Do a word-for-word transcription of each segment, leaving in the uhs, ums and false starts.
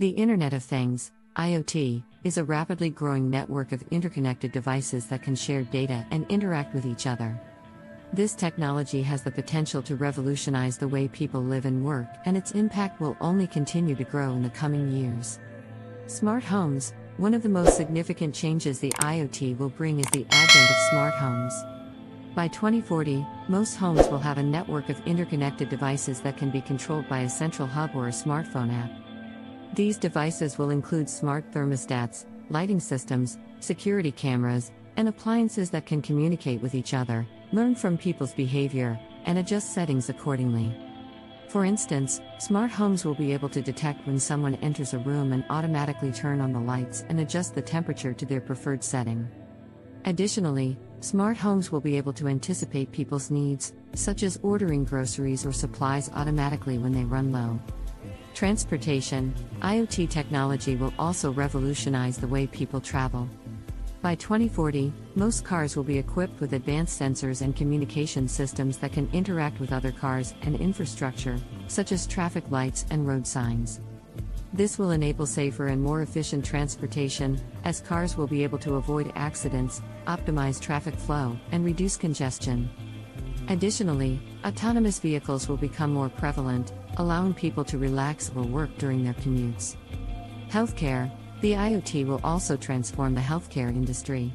The Internet of Things, I O T, is a rapidly growing network of interconnected devices that can share data and interact with each other. This technology has the potential to revolutionize the way people live and work, and its impact will only continue to grow in the coming years. Smart homes. One of the most significant changes the I O T will bring is the advent of smart homes. By twenty forty, most homes will have a network of interconnected devices that can be controlled by a central hub or a smartphone app. These devices will include smart thermostats, lighting systems, security cameras, and appliances that can communicate with each other, learn from people's behavior, and adjust settings accordingly. For instance, smart homes will be able to detect when someone enters a room and automatically turn on the lights and adjust the temperature to their preferred setting. Additionally, smart homes will be able to anticipate people's needs, such as ordering groceries or supplies automatically when they run low. Transportation. I O T technology will also revolutionize the way people travel. By twenty forty, most cars will be equipped with advanced sensors and communication systems that can interact with other cars and infrastructure, such as traffic lights and road signs. This will enable safer and more efficient transportation, as cars will be able to avoid accidents, optimize traffic flow, and reduce congestion. Additionally, autonomous vehicles will become more prevalent, allowing people to relax or work during their commutes. Healthcare. The I O T will also transform the healthcare industry.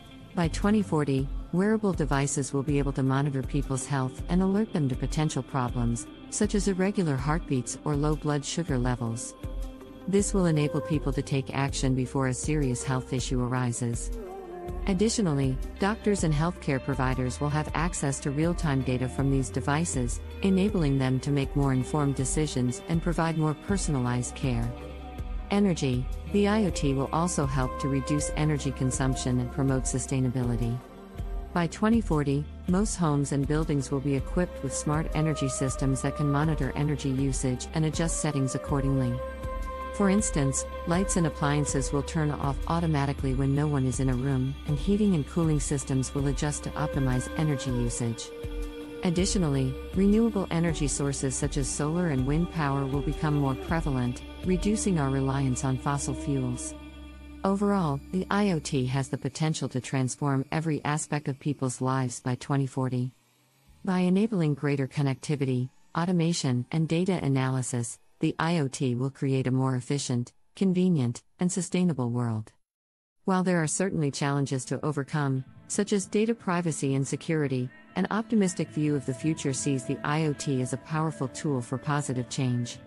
By twenty forty, wearable devices will be able to monitor people's health and alert them to potential problems, such as irregular heartbeats or low blood sugar levels. This will enable people to take action before a serious health issue arises. Additionally, doctors and healthcare providers will have access to real-time data from these devices, enabling them to make more informed decisions and provide more personalized care. Energy. The I O T will also help to reduce energy consumption and promote sustainability. By twenty forty, most homes and buildings will be equipped with smart energy systems that can monitor energy usage and adjust settings accordingly. For instance, lights and appliances will turn off automatically when no one is in a room, and heating and cooling systems will adjust to optimize energy usage. Additionally, renewable energy sources such as solar and wind power will become more prevalent, reducing our reliance on fossil fuels. Overall, the I O T has the potential to transform every aspect of people's lives by twenty forty. By enabling greater connectivity, automation, and data analysis, the I O T will create a more efficient, convenient, and sustainable world. While there are certainly challenges to overcome, such as data privacy and security, an optimistic view of the future sees the I O T as a powerful tool for positive change.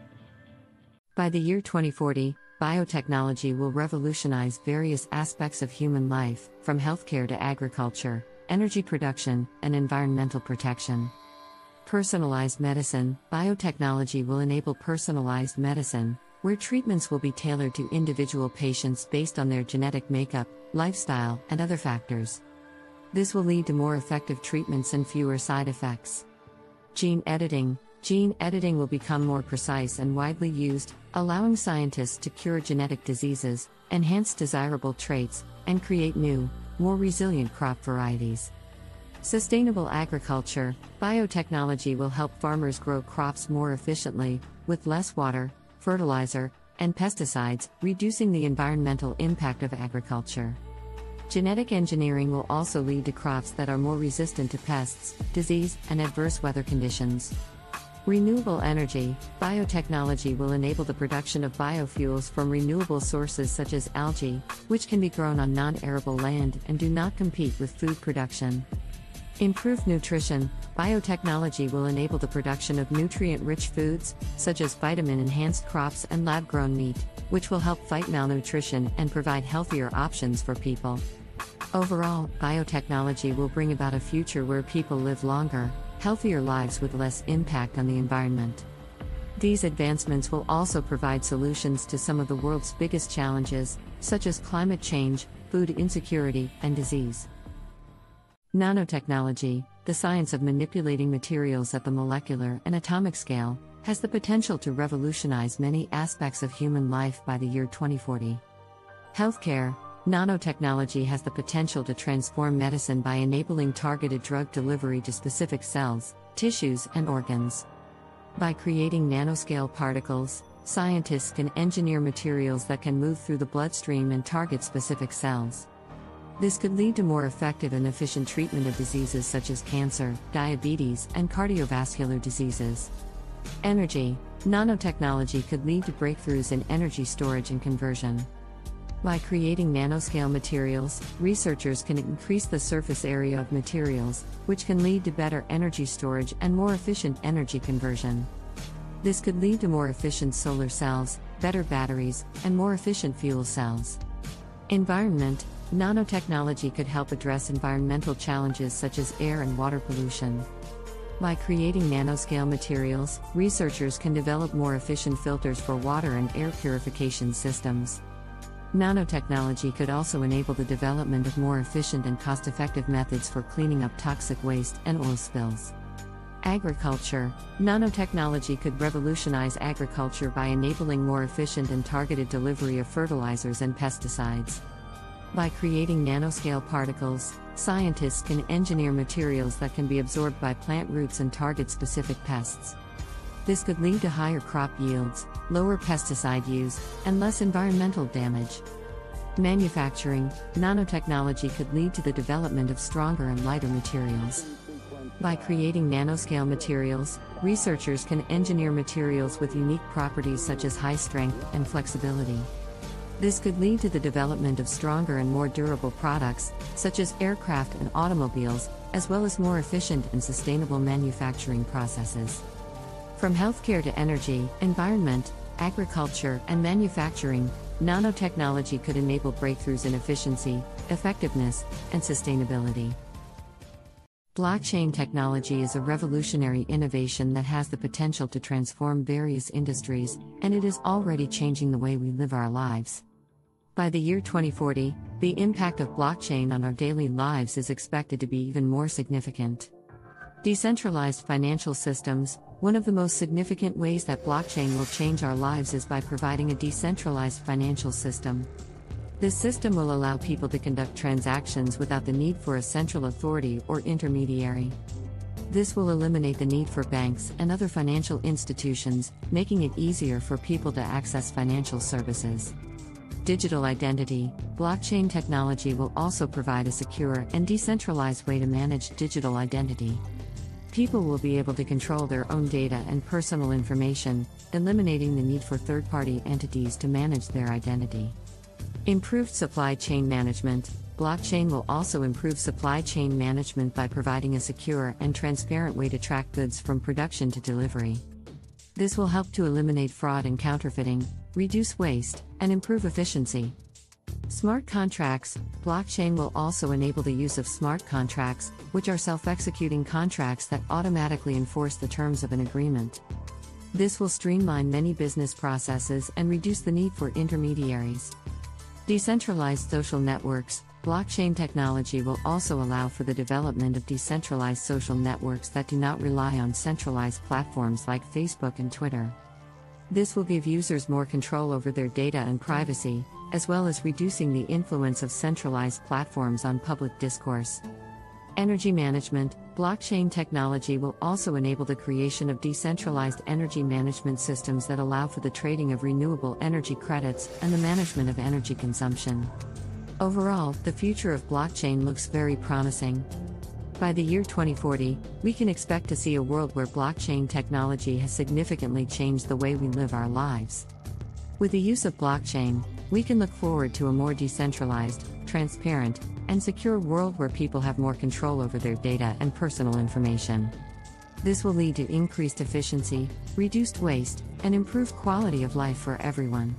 By the year twenty forty, biotechnology will revolutionize various aspects of human life, from healthcare to agriculture, energy production, and environmental protection. Personalized medicine. Biotechnology will enable personalized medicine, where treatments will be tailored to individual patients based on their genetic makeup, lifestyle, and other factors. This will lead to more effective treatments and fewer side effects. Gene editing. Gene editing will become more precise and widely used, allowing scientists to cure genetic diseases, enhance desirable traits, and create new, more resilient crop varieties. Sustainable agriculture. Biotechnology will help farmers grow crops more efficiently, with less water, fertilizer, and pesticides, reducing the environmental impact of agriculture. Genetic engineering will also lead to crops that are more resistant to pests, disease, and adverse weather conditions. Renewable energy. Biotechnology will enable the production of biofuels from renewable sources such as algae, which can be grown on non-arable land and do not compete with food production. Improved nutrition. Biotechnology will enable the production of nutrient-rich foods, such as vitamin-enhanced crops and lab-grown meat, which will help fight malnutrition and provide healthier options for people. Overall, biotechnology will bring about a future where people live longer, healthier lives with less impact on the environment. These advancements will also provide solutions to some of the world's biggest challenges, such as climate change, food insecurity, and disease. Nanotechnology, the science of manipulating materials at the molecular and atomic scale, has the potential to revolutionize many aspects of human life by the year twenty forty. Healthcare. Nanotechnology has the potential to transform medicine by enabling targeted drug delivery to specific cells, tissues, and organs. By creating nanoscale particles, scientists can engineer materials that can move through the bloodstream and target specific cells. This could lead to more effective and efficient treatment of diseases such as cancer, diabetes, and cardiovascular diseases. Energy. Nanotechnology could lead to breakthroughs in energy storage and conversion. By creating nanoscale materials, researchers can increase the surface area of materials, which can lead to better energy storage and more efficient energy conversion. This could lead to more efficient solar cells, better batteries, and more efficient fuel cells. Environment. Nanotechnology could help address environmental challenges such as air and water pollution. By creating nanoscale materials, researchers can develop more efficient filters for water and air purification systems. Nanotechnology could also enable the development of more efficient and cost-effective methods for cleaning up toxic waste and oil spills. Agriculture. Nanotechnology could revolutionize agriculture by enabling more efficient and targeted delivery of fertilizers and pesticides. By creating nanoscale particles, scientists can engineer materials that can be absorbed by plant roots and target specific pests. This could lead to higher crop yields, lower pesticide use, and less environmental damage. Manufacturing. Nanotechnology could lead to the development of stronger and lighter materials. By creating nanoscale materials, researchers can engineer materials with unique properties such as high strength and flexibility. This could lead to the development of stronger and more durable products, such as aircraft and automobiles, as well as more efficient and sustainable manufacturing processes. From healthcare to energy, environment, agriculture, and manufacturing, nanotechnology could enable breakthroughs in efficiency, effectiveness, and sustainability. Blockchain technology is a revolutionary innovation that has the potential to transform various industries, and it is already changing the way we live our lives. By the year twenty forty, the impact of blockchain on our daily lives is expected to be even more significant. Decentralized financial systems. One of the most significant ways that blockchain will change our lives is by providing a decentralized financial system. This system will allow people to conduct transactions without the need for a central authority or intermediary. This will eliminate the need for banks and other financial institutions, making it easier for people to access financial services. Digital identity. Blockchain technology will also provide a secure and decentralized way to manage digital identity. People will be able to control their own data and personal information, eliminating the need for third-party entities to manage their identity. Improved supply chain management. Blockchain will also improve supply chain management by providing a secure and transparent way to track goods from production to delivery. This will help to eliminate fraud and counterfeiting, reduce waste, and improve efficiency. Smart contracts. Blockchain will also enable the use of smart contracts, which are self-executing contracts that automatically enforce the terms of an agreement. This will streamline many business processes and reduce the need for intermediaries. Decentralized social networks. Blockchain technology will also allow for the development of decentralized social networks that do not rely on centralized platforms like Facebook and Twitter. This will give users more control over their data and privacy, as well as reducing the influence of centralized platforms on public discourse. Energy management. Blockchain technology will also enable the creation of decentralized energy management systems that allow for the trading of renewable energy credits and the management of energy consumption. Overall, the future of blockchain looks very promising. By the year twenty forty, we can expect to see a world where blockchain technology has significantly changed the way we live our lives. With the use of blockchain, we can look forward to a more decentralized, transparent, and secure world where people have more control over their data and personal information. This will lead to increased efficiency, reduced waste, and improved quality of life for everyone.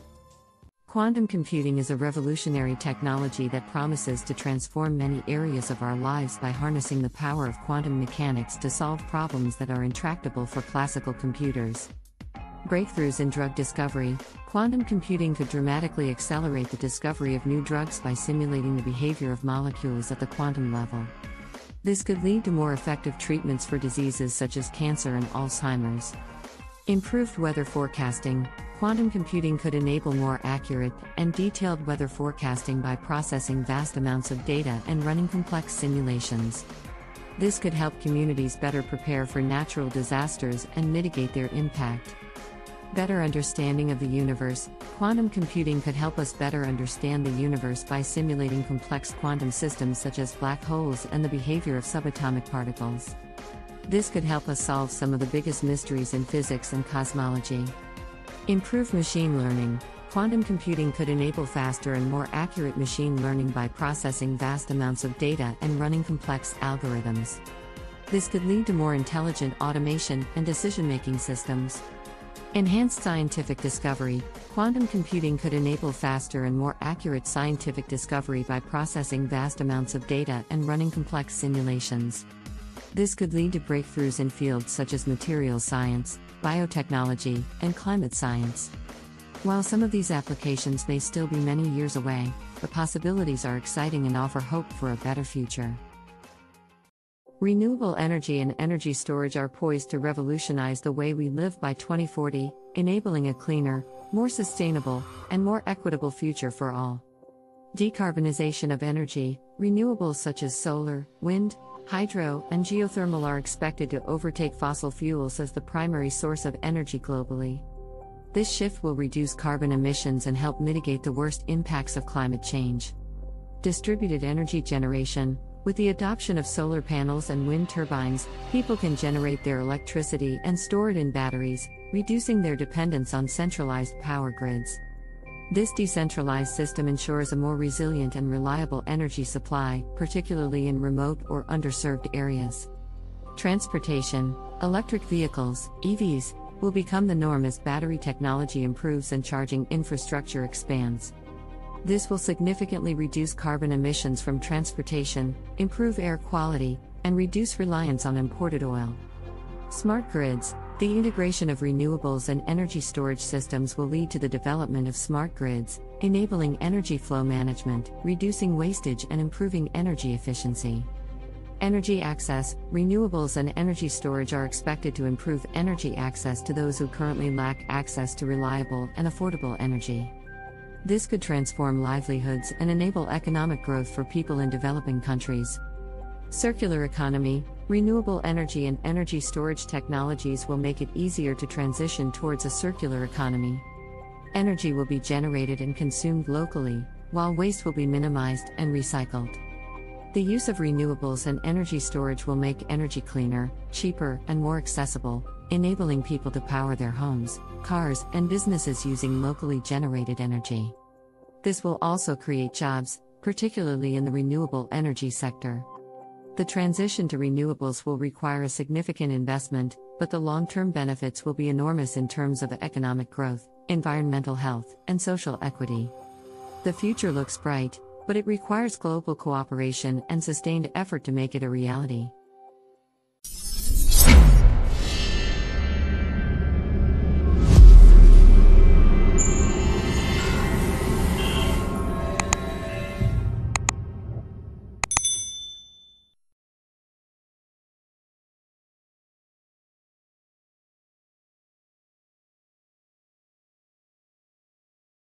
Quantum computing is a revolutionary technology that promises to transform many areas of our lives by harnessing the power of quantum mechanics to solve problems that are intractable for classical computers. Breakthroughs in drug discovery. Quantum computing could dramatically accelerate the discovery of new drugs by simulating the behavior of molecules at the quantum level. This could lead to more effective treatments for diseases such as cancer and Alzheimer's. Improved weather forecasting. Quantum computing could enable more accurate and detailed weather forecasting by processing vast amounts of data and running complex simulations. This could help communities better prepare for natural disasters and mitigate their impact. Better understanding of the universe. Quantum computing could help us better understand the universe by simulating complex quantum systems such as black holes and the behavior of subatomic particles. This could help us solve some of the biggest mysteries in physics and cosmology. Improve machine learning. Quantum computing could enable faster and more accurate machine learning by processing vast amounts of data and running complex algorithms. This could lead to more intelligent automation and decision-making systems. Enhanced scientific discovery. Quantum computing could enable faster and more accurate scientific discovery by processing vast amounts of data and running complex simulations. This could lead to breakthroughs in fields such as materials science, biotechnology, and climate science. While some of these applications may still be many years away, the possibilities are exciting and offer hope for a better future. Renewable energy and energy storage are poised to revolutionize the way we live by twenty forty, enabling a cleaner, more sustainable, and more equitable future for all. Decarbonization of energy. Renewables such as solar, wind, hydro, and geothermal are expected to overtake fossil fuels as the primary source of energy globally. This shift will reduce carbon emissions and help mitigate the worst impacts of climate change. Distributed energy generation. With the adoption of solar panels and wind turbines, people can generate their electricity and store it in batteries, reducing their dependence on centralized power grids. This decentralized system ensures a more resilient and reliable energy supply, particularly in remote or underserved areas. Transportation. Electric vehicles, E Vs, will become the norm as battery technology improves and charging infrastructure expands. This will significantly reduce carbon emissions from transportation, improve air quality, and reduce reliance on imported oil. Smart grids. The integration of renewables and energy storage systems will lead to the development of smart grids, enabling energy flow management, reducing wastage, and improving energy efficiency. Energy access. Renewables and energy storage are expected to improve energy access to those who currently lack access to reliable and affordable energy. This could transform livelihoods and enable economic growth for people in developing countries. Circular economy. Renewable energy and energy storage technologies will make it easier to transition towards a circular economy. Energy will be generated and consumed locally, while waste will be minimized and recycled. The use of renewables and energy storage will make energy cleaner, cheaper, and more accessible, enabling people to power their homes, cars, and businesses using locally generated energy. This will also create jobs, particularly in the renewable energy sector. The transition to renewables will require a significant investment, but the long-term benefits will be enormous in terms of economic growth, environmental health, and social equity. The future looks bright, but it requires global cooperation and sustained effort to make it a reality.